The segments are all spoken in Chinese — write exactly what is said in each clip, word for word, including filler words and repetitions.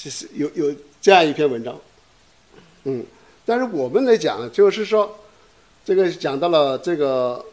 其实有有这样一篇文章，嗯，但是我们来讲，就是说，这个讲到了这个，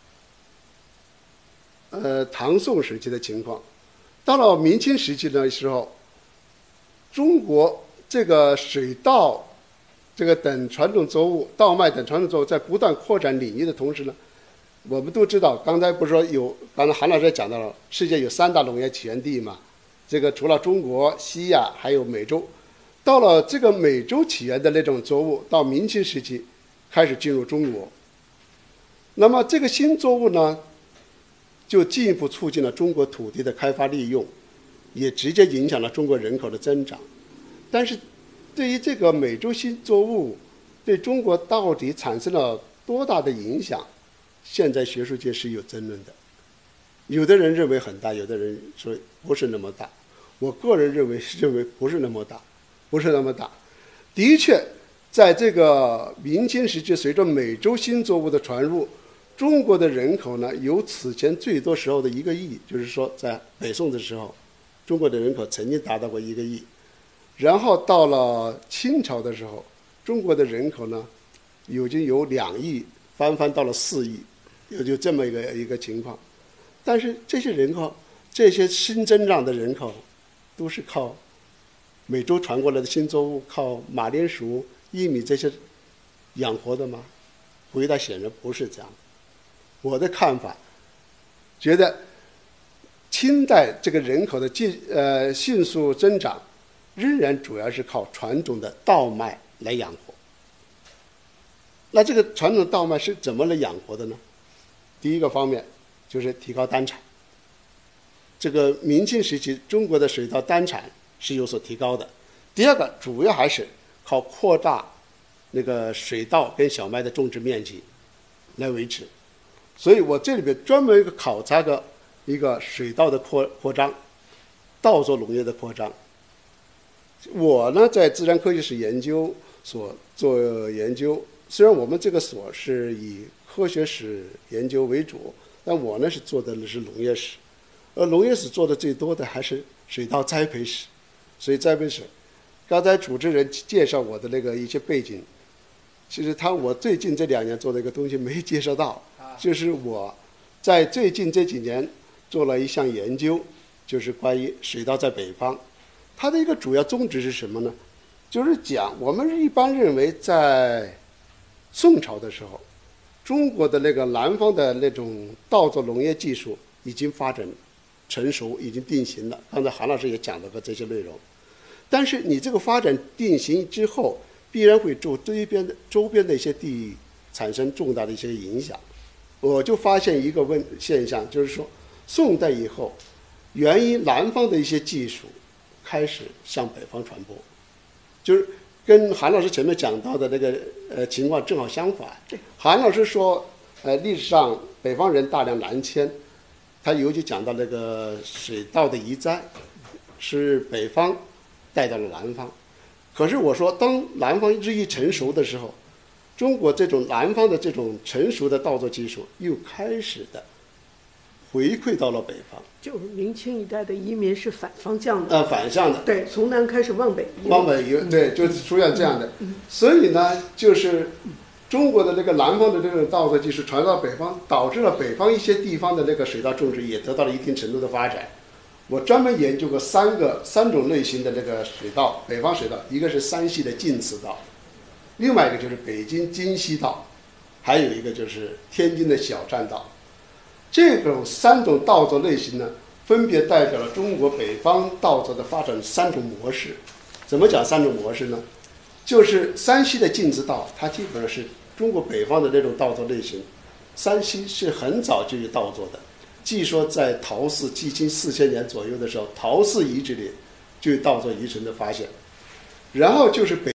呃，唐宋时期的情况，到了明清时期的时候，中国这个水稻，这个等传统作物、稻麦等传统作物在不断扩展领域的同时呢，我们都知道，刚才不是说有，刚才韩老师也讲到了，世界有三大农业起源地嘛。这个除了中国、西亚，还有美洲，到了这个美洲起源的那种作物，到明清时期开始进入中国。那么这个新作物呢，就进一步促进了中国土地的开发利用，也直接影响了中国人口的增长。但是，对于这个美洲新作物对中国到底产生了多大的影响，现在学术界是有争论的。有的人认为很大，有的人说不是那么大。我个人认为认为不是那么大，不是那么大。的确，在这个明清时期，随着美洲新作物的传入，中国的人口呢，由此前最多时候的一个亿，就是说在北宋的时候，中国的人口曾经达到过一个亿。然后到了清朝的时候，中国的人口呢，已经有两亿，翻番到了四亿，有就这么一个一个情况。但是这些人口，这些新增长的人口，都是靠美洲传过来的新作物，靠马铃薯、玉米这些养活的吗？回答显然不是这样。我的看法，觉得清代这个人口的进呃迅速增长，仍然主要是靠传统的稻麦来养活。那这个传统稻麦是怎么来养活的呢？第一个方面就是提高单产。这个明清时期，中国的水稻单产是有所提高的。第二个，主要还是靠扩大那个水稻跟小麦的种植面积来维持。所以我这里边专门一个考察个一个水稻的扩扩张，稻作农业的扩张。我呢在自然科学史研究所做研究，虽然我们这个所是以科学史研究为主，但我呢是做的是农业史。而农业史做的最多的还是水稻栽培史，所以栽培史，刚才主持人介绍我的那个一些背景，其实他我最近这两年做的一个东西没介绍到，就是我在最近这几年做了一项研究，就是关于水稻在北方，它的一个主要宗旨是什么呢？就是讲我们一般认为在宋朝的时候，中国的那个南方的那种稻作农业技术已经发展成熟，已经定型了。刚才韩老师也讲到过这些内容。但是你这个发展定型之后，必然会对周边的周边的一些地域产生重大的一些影响。我就发现一个问现象，就是说宋代以后，源于南方的一些技术开始向北方传播，就是跟韩老师前面讲到的那个呃情况正好相反。韩老师说，呃，历史上北方人大量南迁。他尤其讲到那个水稻的移栽，是北方带到了南方。可是我说，当南方日益成熟的时候，中国这种南方的这种成熟的稻作技术又开始的回馈到了北方。 就是明清一代的移民是反方向的。 呃，反向的。 对，从南开始往北移。 往北移，对，就是出现这样的。嗯、所以呢，就是中国的那个南方的这种稻作技术传到北方，导致了北方一些地方的那个水稻种植也得到了一定程度的发展。我专门研究过三个三种类型的那个水稻，北方水稻，一个是山西的晋祠稻，另外一个就是北京京西稻，还有一个就是天津的小站稻。这种三种稻作类型呢，分别代表了中国北方稻作的发展三种模式。怎么讲三种模式呢？就是山西的晋祠稻，它基本上是中国北方的那种稻作类型。山西是很早就有稻作的，据说在陶寺距今四千年左右的时候，陶寺遗址里就有稻作遗存的发现。然后就是北